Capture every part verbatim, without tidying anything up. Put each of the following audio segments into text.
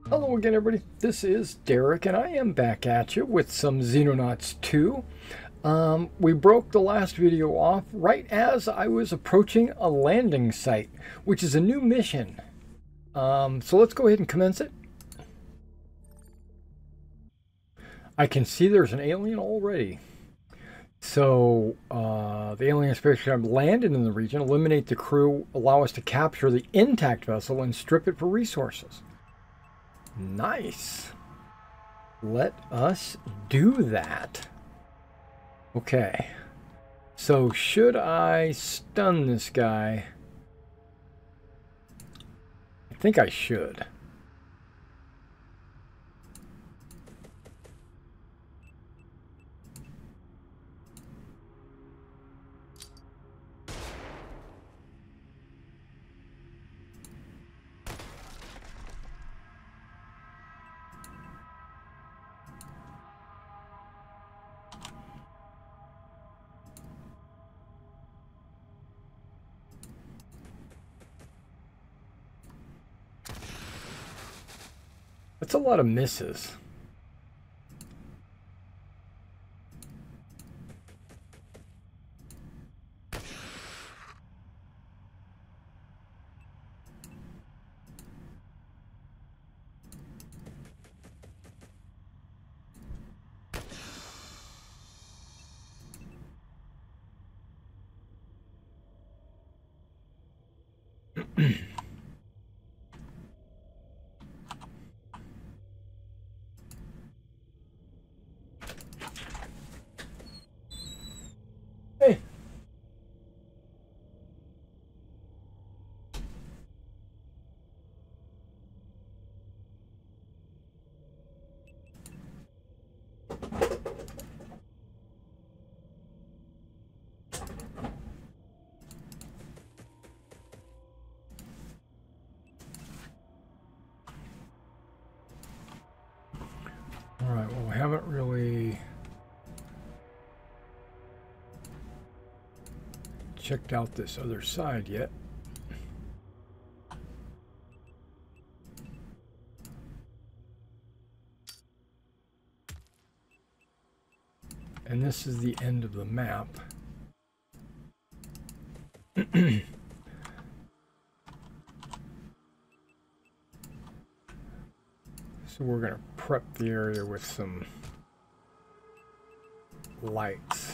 Hello again, everybody. This is Derek, and I am back at you with some Xenonauts two. Um, we broke the last video off right as I was approaching a landing site, which is a new mission. Um, so let's go ahead and commence it. I can see there's an alien already. So uh, the alien spaceship landed in the region, eliminate the crew, allow us to capture the intact vessel, and strip it for resources. Nice. Let us do that. Okay. So should I stun this guy? I think I should. That's a lot of misses. Hey. All right, well, we haven't really checked out this other side yet. And this is the end of the map. So we're going to prep the area with some lights.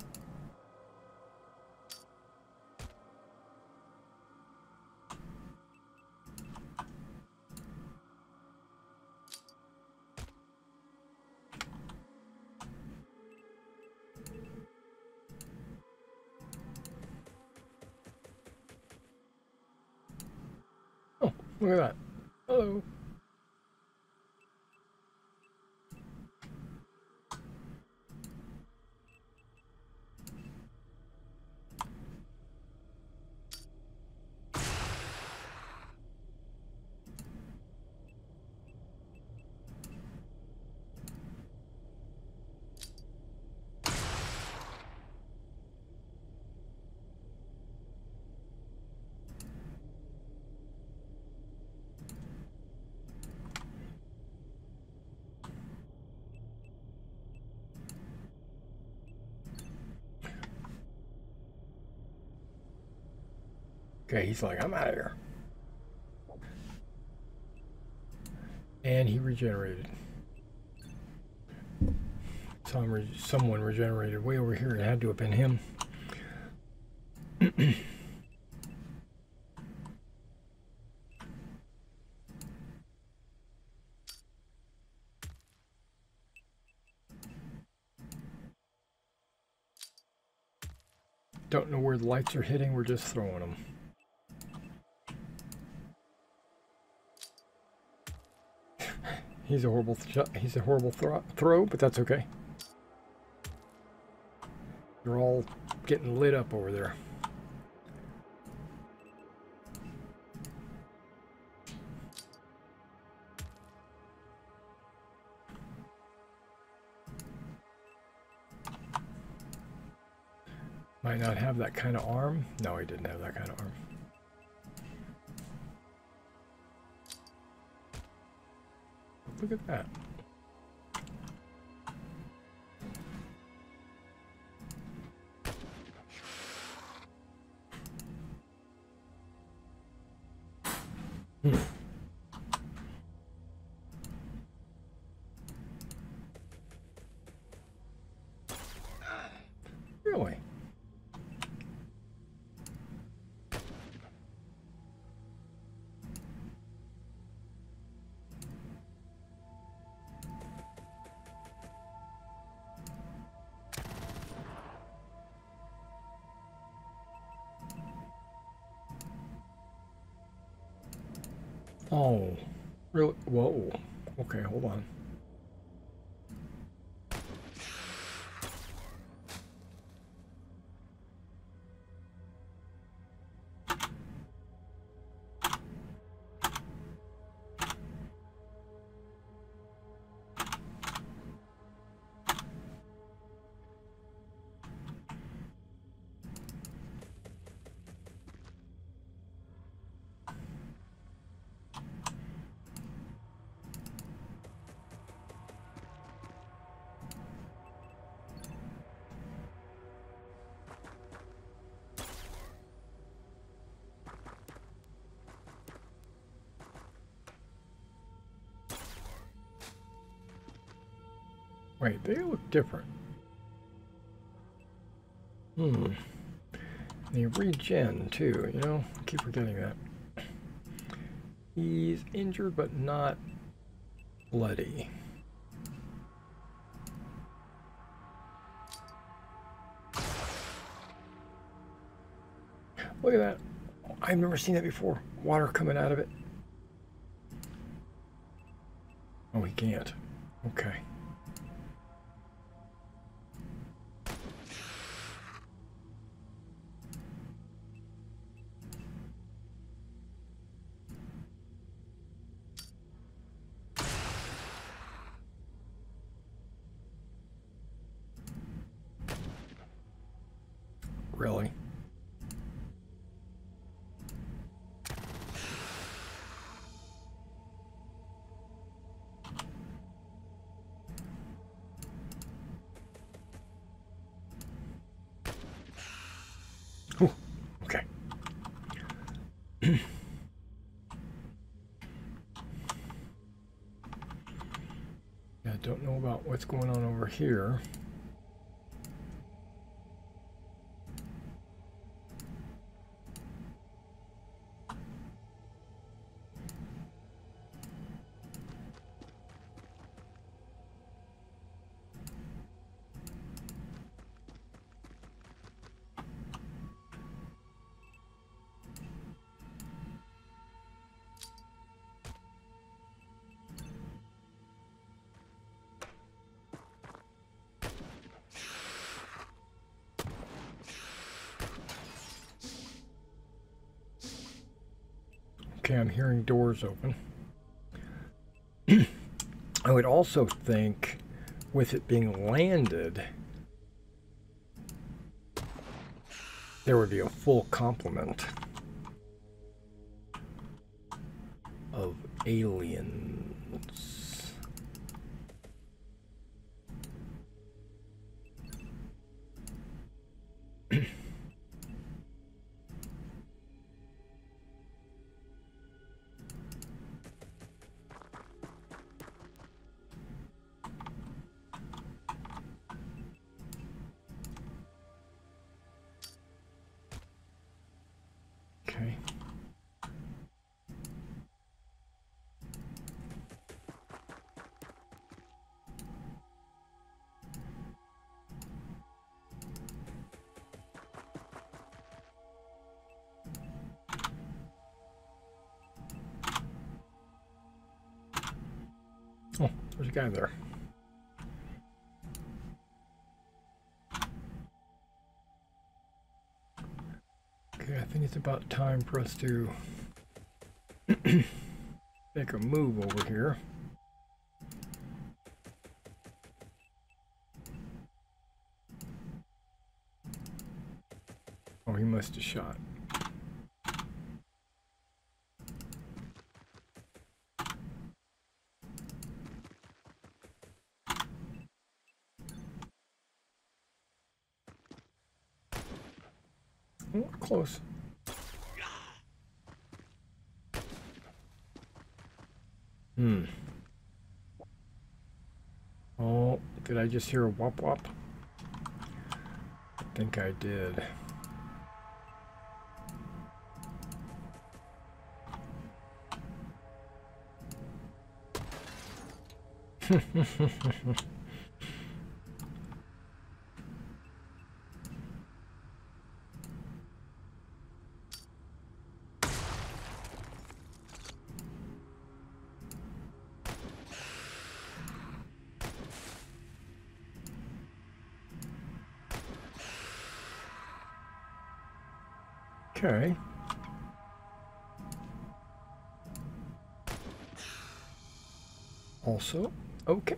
Oh, look at that. Hello. Okay, he's like, I'm out of here. And he regenerated. Some re someone regenerated way over here. It had to have been him. Don't know where the lights are hitting. We're just throwing them. He's a horrible th he's a horrible thro throw, but that's okay. You're all getting lit up over there. Might not have that kind of arm. No, he didn't have that kind of arm. look at that. Hmm. Really? Oh, really? Whoa. Okay, hold on. Wait, they look different. Hmm. They regen too, you know? I keep forgetting that. He's injured but not bloody. Look at that. I've never seen that before. Water coming out of it. Oh, he can't. Okay. Really? Ooh, okay. Yeah, I don't know about what's going on over here. Okay, I'm hearing doors open. I would also think with it being landed, there would be a full complement of aliens. Okay. Oh, there's a guy there. Okay, I think it's about time for us to make a move over here. Oh, he must have shot. Oh, close. Hmm. Oh, did I just hear a whop whop? I think I did. Okay. Also, okay.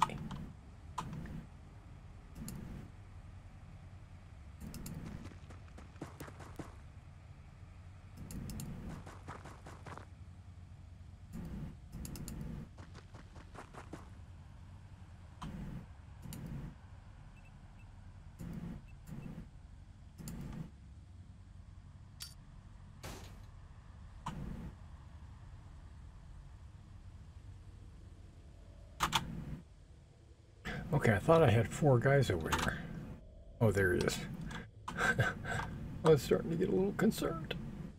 Okay, I thought I had four guys over here. Oh, there he is. I was starting to get a little concerned.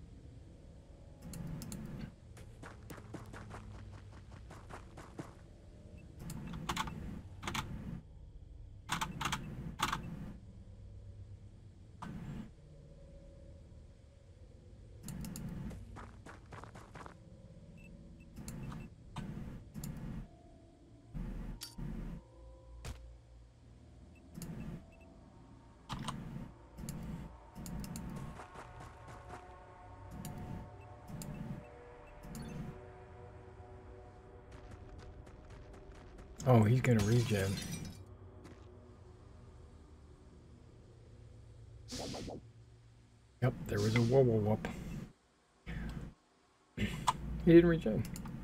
Oh, he's gonna regen. Yep, there was a whoa whoa whoop. He didn't regen.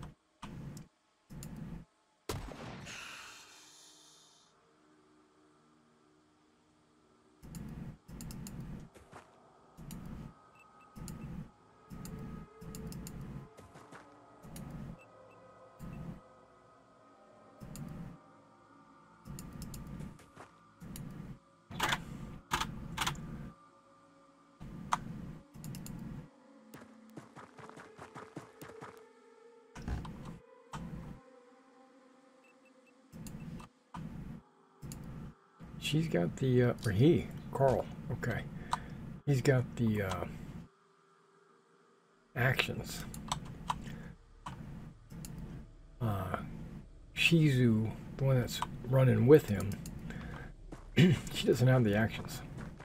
She's got the, uh, or he, Carl, okay. He's got the uh, actions. Uh, Shizu, the one that's running with him, she doesn't have the actions.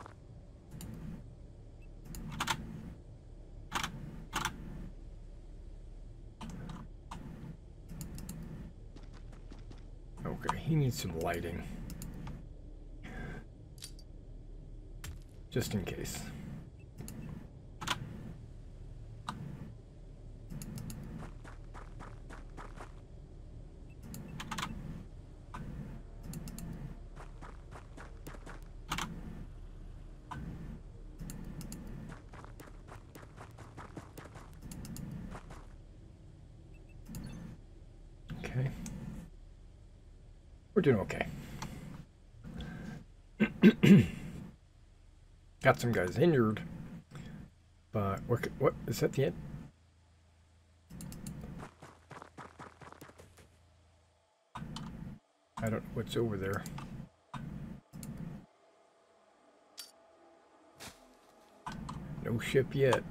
Okay, he needs some lighting. Just in case. Okay. We're doing okay. Got some guys injured, but what, what is that the end? I don't know what's over there. No ship yet.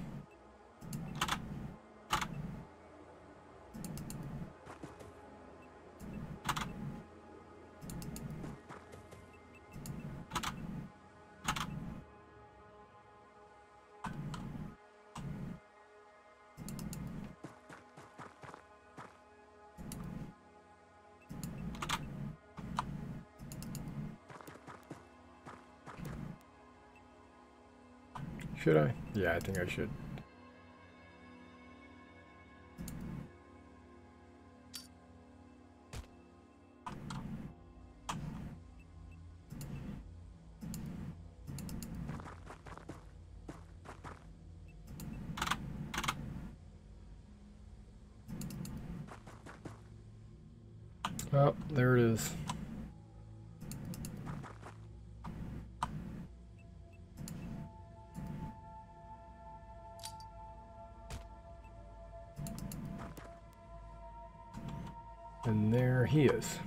Should I? Yeah, I think I should. Oh, there it is. And there he is.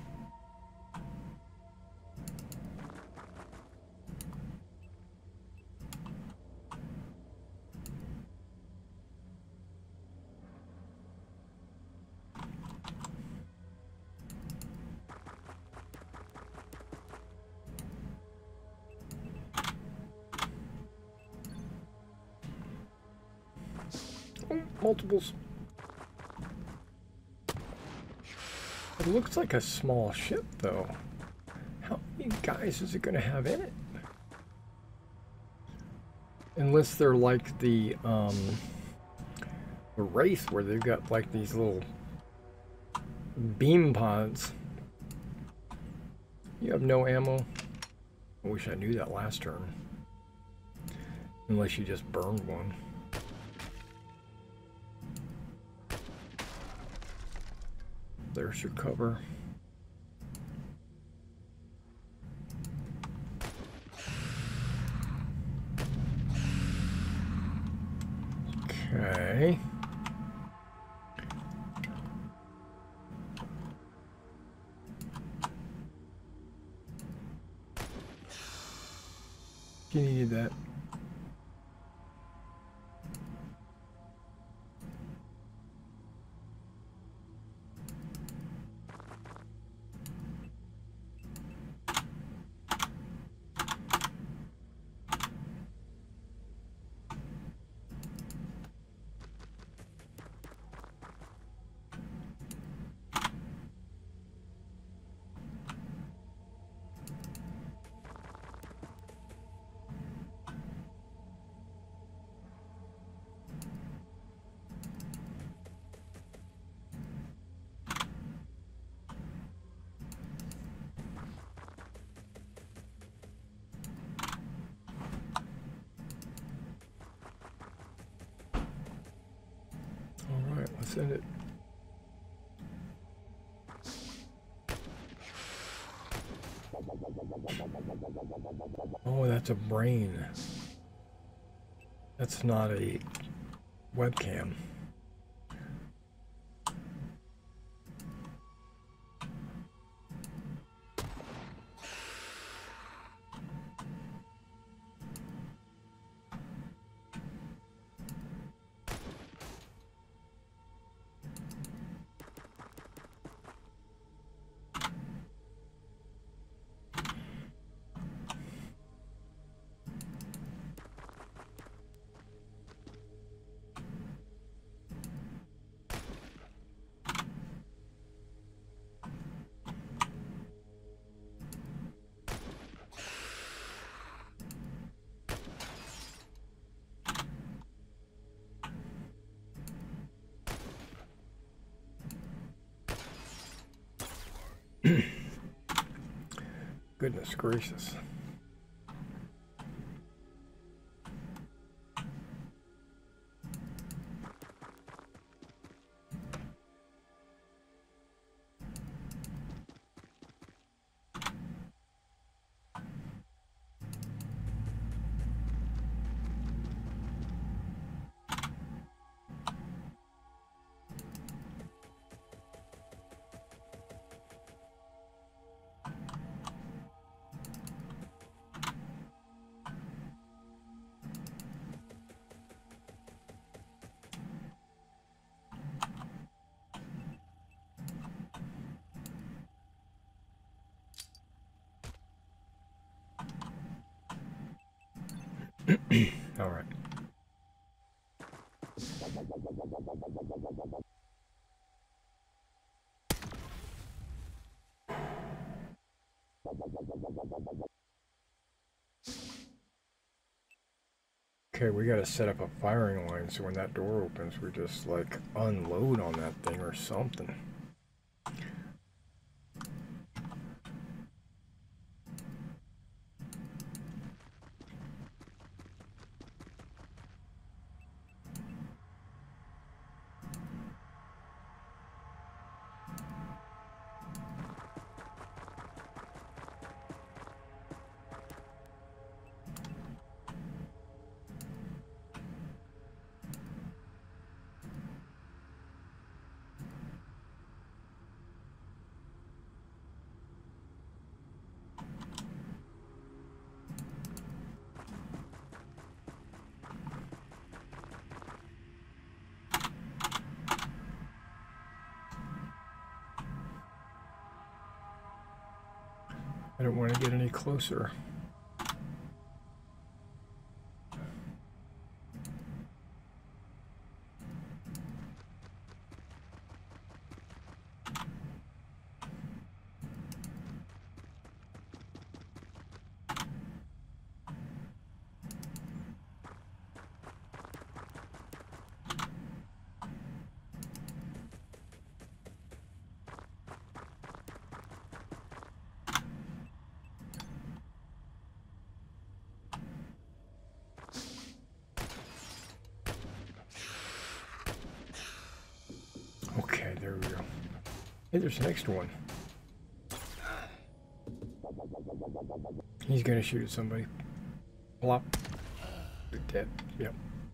Oh, multiples. It looks like a small ship, though. How many guys is it going to have in it? Unless they're like the, um, the Wraith, where they've got like these little beam pods. You have no ammo? I wish I knew that last turn. Unless you just burned one. There's your cover. Okay. You needed that. Alright, let's end it. Oh, that's a brain. That's not a webcam. Goodness gracious. All right. Okay, we gotta set up a firing line so when that door opens, we just like unload on that thing or something. I don't want to get any closer. Okay, there we go. Hey, there's the next one. He's gonna shoot at somebody. Plop. They're dead. Yep.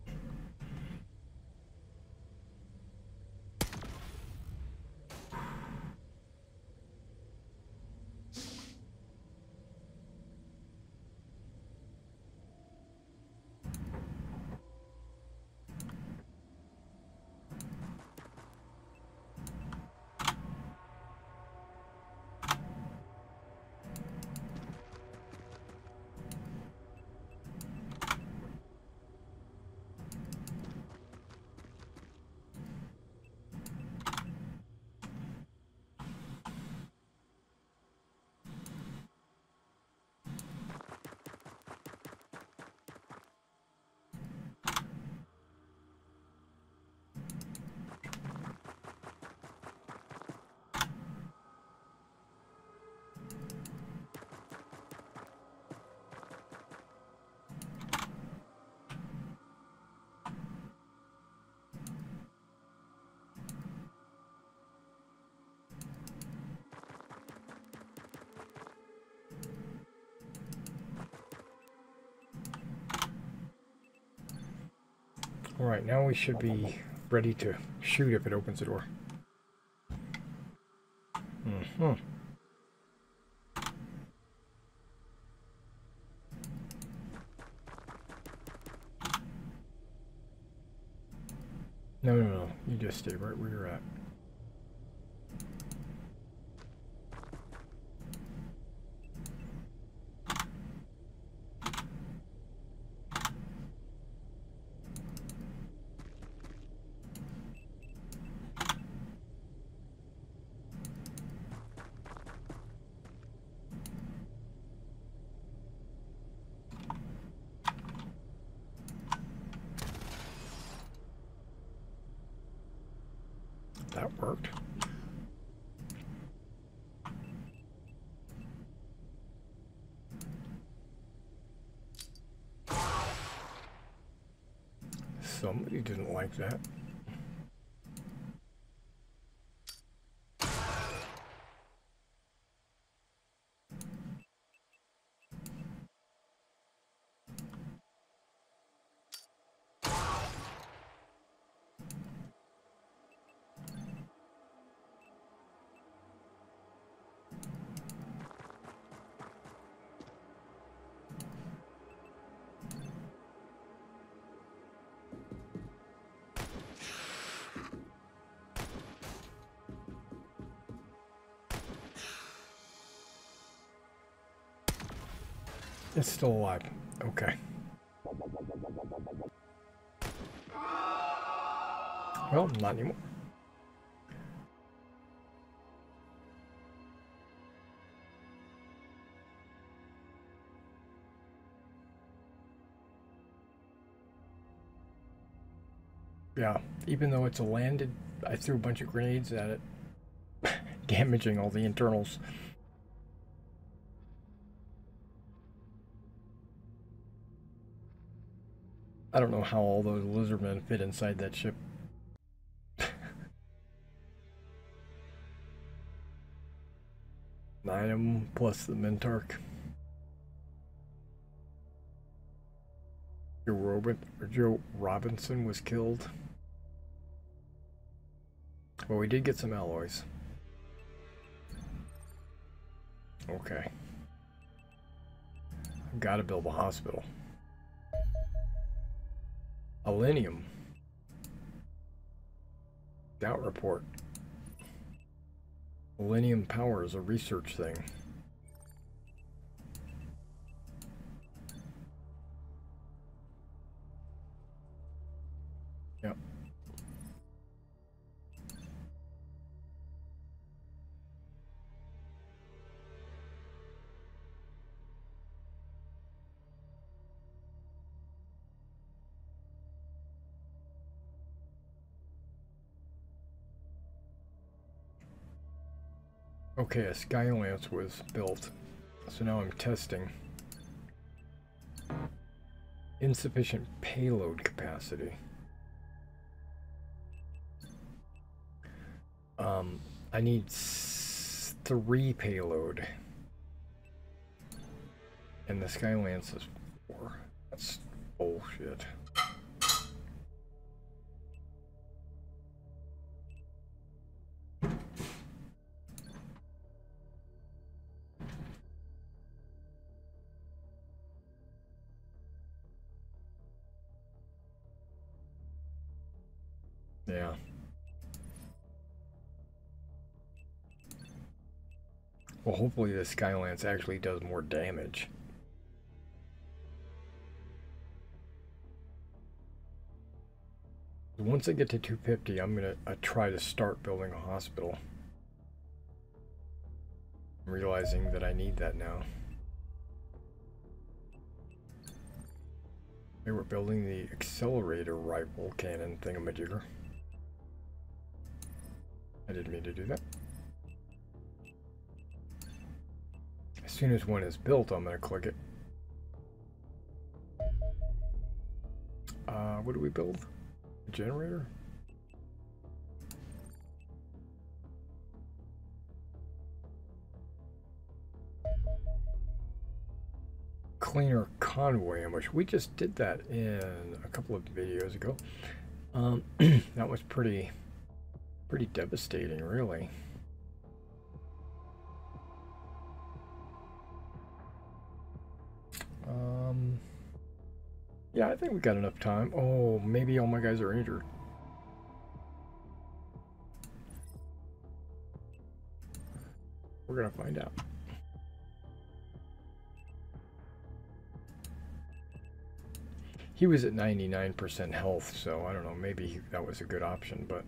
All right, now we should be ready to shoot if it opens the door. Mm-hmm. No, no, no. You just stay right where you're at. That worked. Somebody didn't like that. It's still alive. Okay. Well, not anymore. Yeah, even though it's a landed, I threw a bunch of grenades at it, damaging all the internals. I don't know how all those lizardmen fit inside that ship. Nine of them plus the Mentark. Joe, Robin, or Joe Robinson was killed. Well, we did get some alloys. Okay. I've got to build a hospital. Alenium. Doubt report. Millennium Power is a research thing. Yep. Okay, a Skylance was built, so now I'm testing. Insufficient payload capacity. Um, I need s three payload. And the Skylance is four. That's bullshit. Yeah. Well, hopefully the Skylance actually does more damage. Once I get to two fifty, I'm going to uh, try to start building a hospital. I'm realizing that I need that now. They were building the accelerator rifle cannon thingamajigger. I didn't mean to do that. As soon as one is built, I'm going to click it. Uh, what do we build? A generator? Cleaner convoy ambush. We just did that in a couple of videos ago. Um, that was pretty, pretty devastating, really. Um, yeah, I think we got enough time. Oh, maybe all my guys are injured. We're gonna find out. He was at ninety-nine percent health, so I don't know, maybe he, that was a good option, but...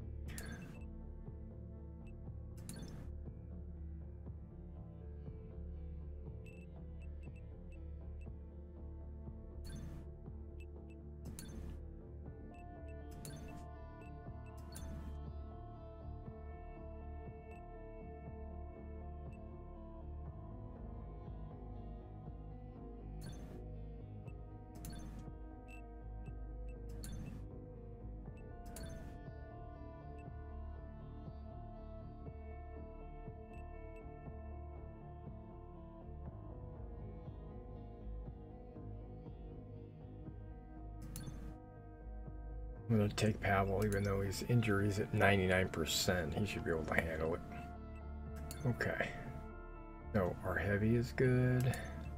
I'm going to take Pavel, even though his injury is at ninety-nine percent. He should be able to handle it. Okay. So, our heavy is good.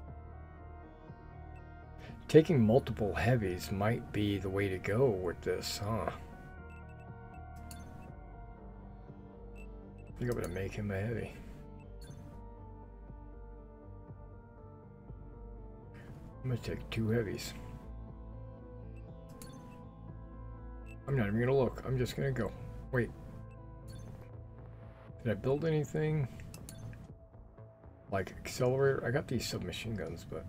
Taking multiple heavies might be the way to go with this, huh? I think I'm going to make him a heavy. I'm going to take two heavies. I'm not even gonna look. I'm just gonna go. Wait. Did I build anything? Like accelerator? I got these submachine guns, but...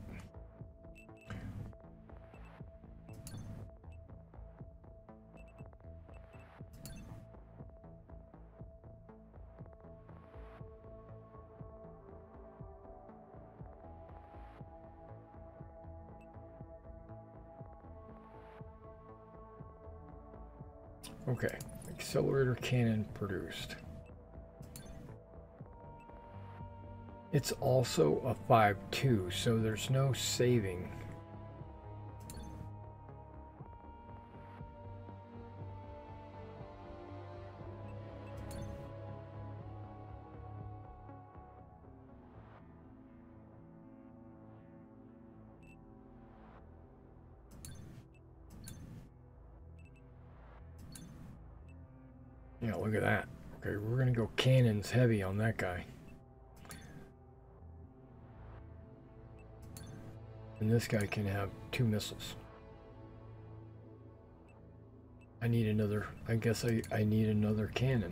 Okay, accelerator cannon produced. It's also a five two, so there's no saving. Yeah, look at that. Okay, we're gonna go cannons heavy on that guy. And this guy can have two missiles. I need another, I guess I, I need another cannon.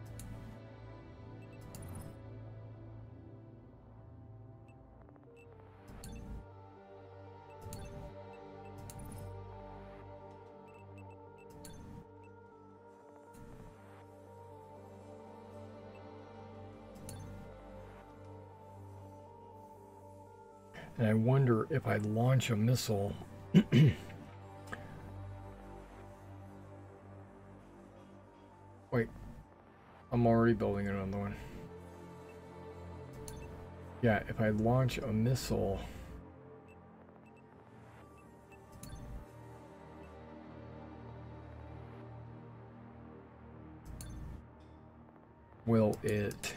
And I wonder if I launch a missile. Wait, I'm already building another one. Yeah, if I launch a missile, will it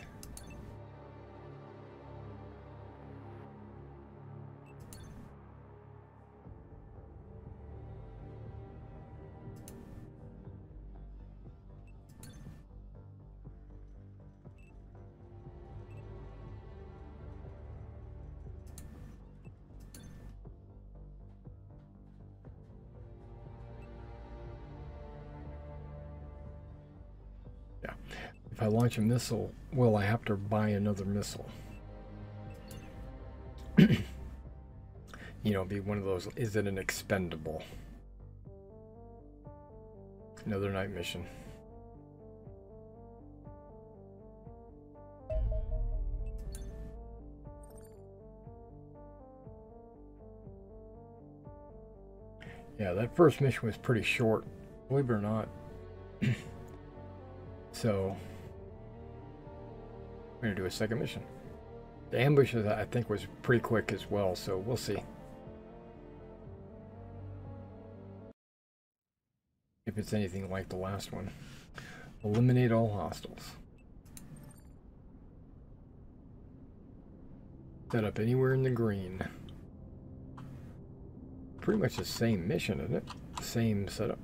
If I launch a missile, will I have to buy another missile? You know, be one of those, is it an expendable? Another night mission. Yeah, that first mission was pretty short, believe it or not. So we're gonna do a second mission. The ambush, I think, was pretty quick as well, so we'll see if it's anything like the last one. Eliminate all hostiles. Set up anywhere in the green. Pretty much the same mission, isn't it? Same setup.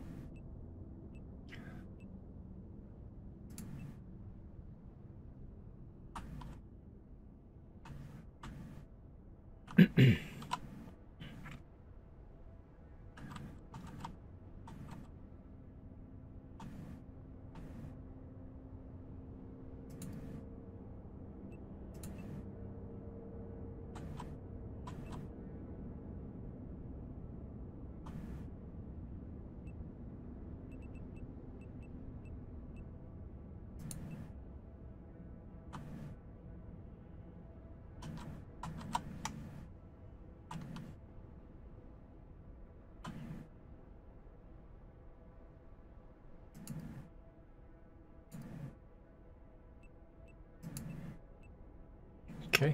Okay.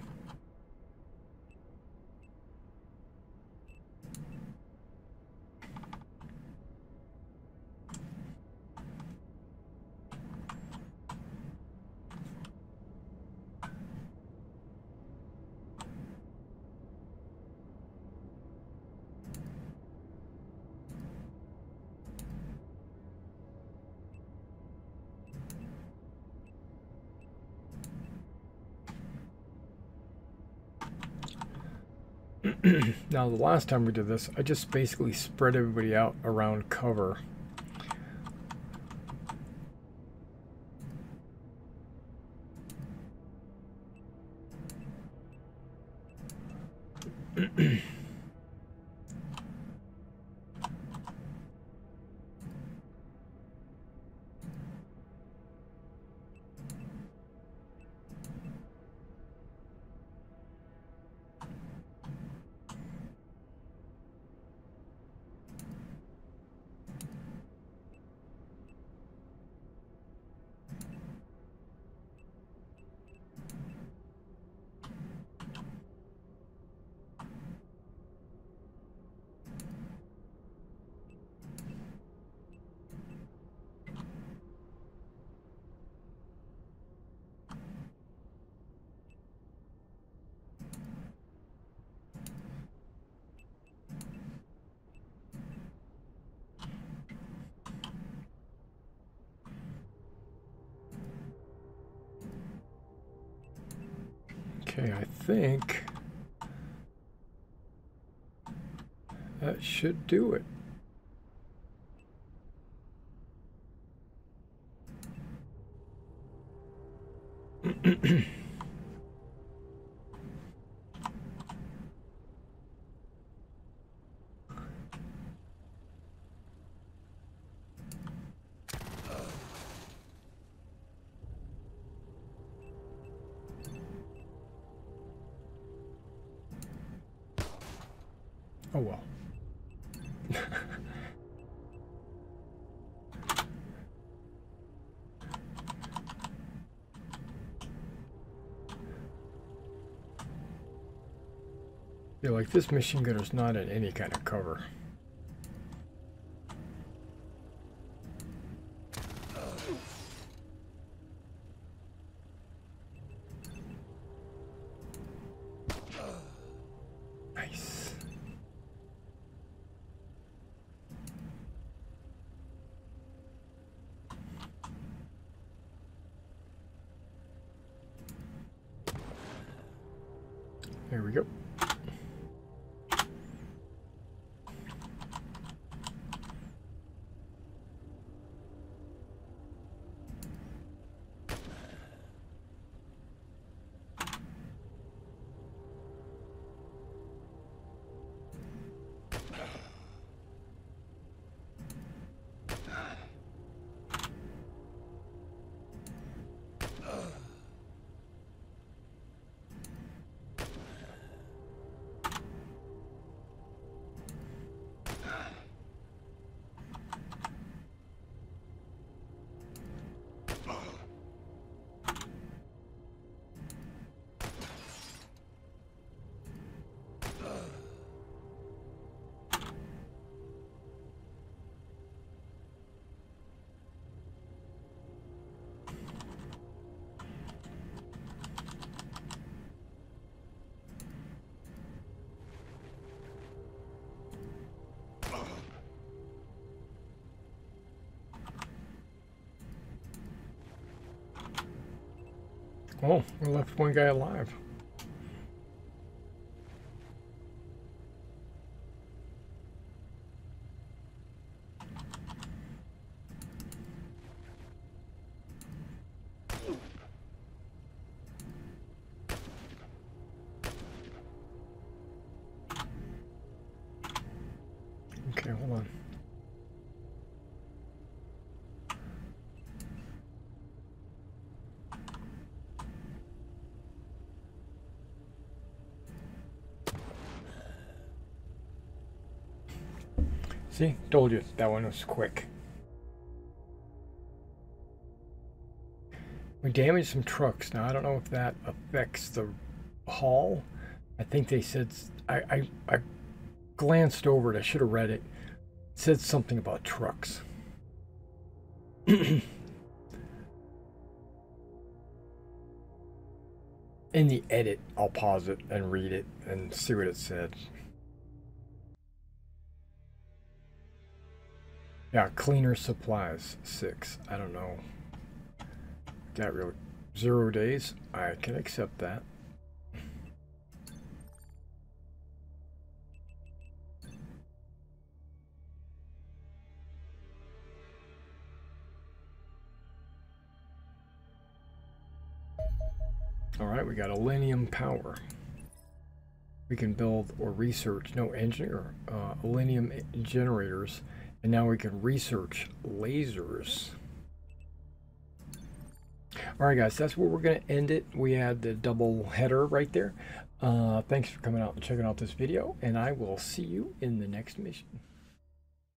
Now, the last time we did this, I just basically spread everybody out around cover. Okay, I think that should do it. Oh well. Yeah, like this machine gunner's not in any kind of cover. Nice. There we go. Oh, we left one guy alive. Okay, hold on. See, told you that one was quick. We damaged some trucks. Now I don't know if that affects the haul. I think they said I I, I glanced over it. I should have read it. It said something about trucks. In the edit, I'll pause it and read it and see what it said. Yeah, cleaner supplies, six. I don't know. That really, zero days. I can accept that. All right, we got Alenium power. We can build or research, no engineer, uh, Alenium generators. And now we can research lasers. All right, guys, that's where we're going to end it. We had the double header right there. Uh, thanks for coming out and checking out this video, and I will see you in the next mission.